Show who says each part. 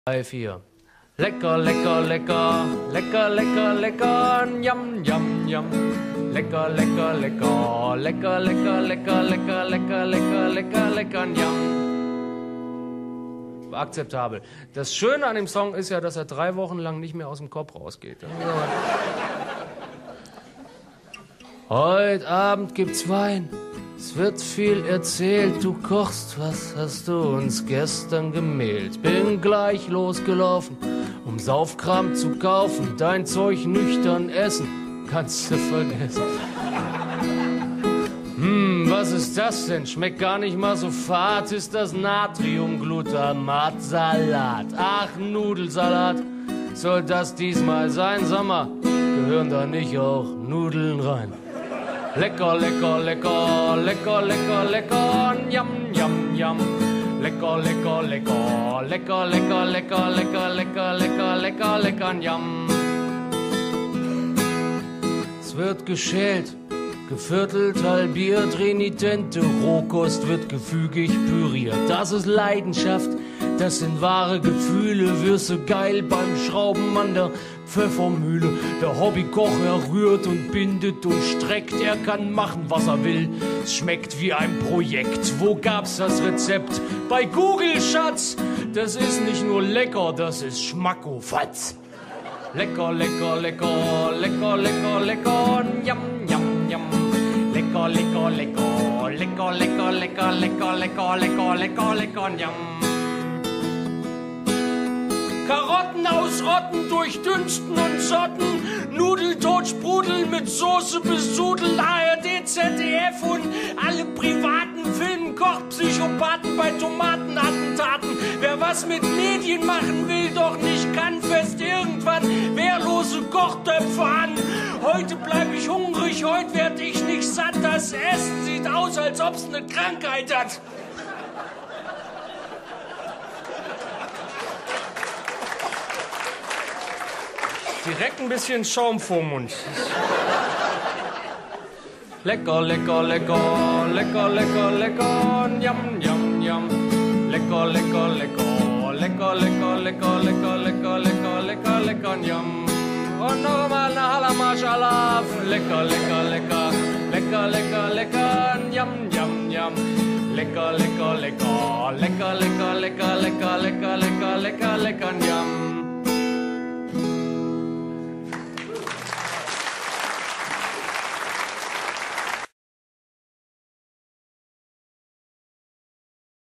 Speaker 1: 3, 4. Lecker, lecker, lecker, lecker, lecker, lecker, yum, yum, yum. Lecker, lecker, lecker, lecker, lecker, lecker, lecker, lecker, lecker, lecker, lecker, yum. Akzeptabel. Das Schöne an dem Song ist ja, dass er 3 Wochen lang nicht mehr aus dem Kopf rausgeht. Heute Abend gibt's Wein, es wird viel erzählt, du kochst, was hast du uns gestern gemehlt? Bin gleich losgelaufen, um Saufkram zu kaufen, dein Zeug nüchtern essen, kannst du vergessen. Was ist das denn? Schmeckt gar nicht mal so fad, ist das Natriumglutamatsalat. Ach, Nudelsalat, soll das diesmal sein? Sag mal, gehören da nicht auch Nudeln rein? Lecker, lecker, lecker, lecker, lecker, lecker, yum, yum, yum. Lecker, lecker, lecker, lecker, lecker, lecker, lecker, lecker, lecker, lecker, lecker, yum. Es wird geschält, geviertelt, halbiert, renitente Rohkost wird gefügig püriert. Das ist Leidenschaft, das sind wahre Gefühle. Wirst du geil beim Schrauben an der Pfeffermühle. Der Hobbykoch, er rührt und bindet und streckt. Er kann machen, was er will. Es schmeckt wie ein Projekt. Wo gab's das Rezept? Bei Google, Schatz. Das ist nicht nur lecker, das ist Schmackofatz. Lecker, lecker, lecker, lecker, lecker, lecker, yum, yum, yum. Lecker, lecker, lecker, lecker, lecker, lecker, lecker, lecker, lecker, lecker, lecker, yum. Karotten ausrotten, durchdünsten und sotten, Nudeltod sprudeln, mit Soße besudeln, ARD, ZDF und alle privaten Filmen, Kochpsychopathen bei Tomatenattentaten. Wer was mit Medien machen will, doch nicht kann, fest irgendwann wehrlose Kochtöpfe an. Heute bleib ich hungrig, heute werd ich nicht satt, das Essen sieht aus, als ob's eine Krankheit hat. Direkt ein bisschen Schaum vorm Mund. Lecker, lecker, lecker, lecker, lecker, lecker, yum, yum, yum. Lecker, lecker, lecker, lecker, lecker, lecker, lecker, lecker, lecker, lecker, lecker, yum. Und nochmal eine Hala Mashallah. Lecker, lecker, lecker, lecker, lecker, lecker, yum, yum, yum. Lecker, lecker, lecker, lecker, lecker, lecker, lecker, lecker, lecker, lecker, lecker, yum.